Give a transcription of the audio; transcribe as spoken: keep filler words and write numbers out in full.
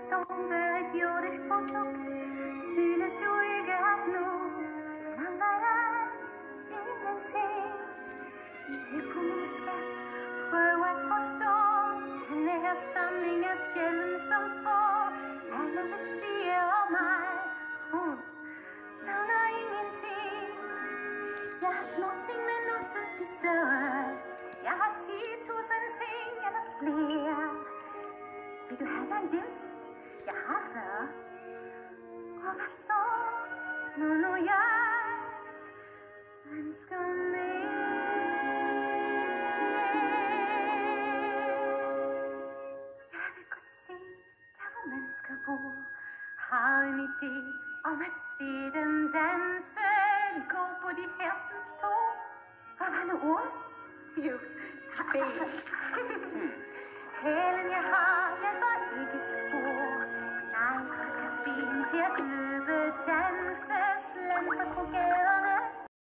forstår, hvad et jordisk produkt synes du ikke at nu, mangler jeg ingenting. Se på min skat, prøv at forstå, denne her samling er sjældent som får. Alle vil sige om mig, hun savner ingenting. Jeg har små ting, men også de større. Jeg har ti tusind ting eller flere. Vil du have dig en dims? Jeg har fyrre. Og hvad så, nu nu jeg ønsker mere? Jeg vil godt se, der hvor mennesker bor, har en idé om at se dem danse, gå på de hersens tog. Hvad var nu ord? Jo, ben. Hælen jeg har, hjælper ikke spor. Nej, der skal ben til at løbe, danse, slentre på gader.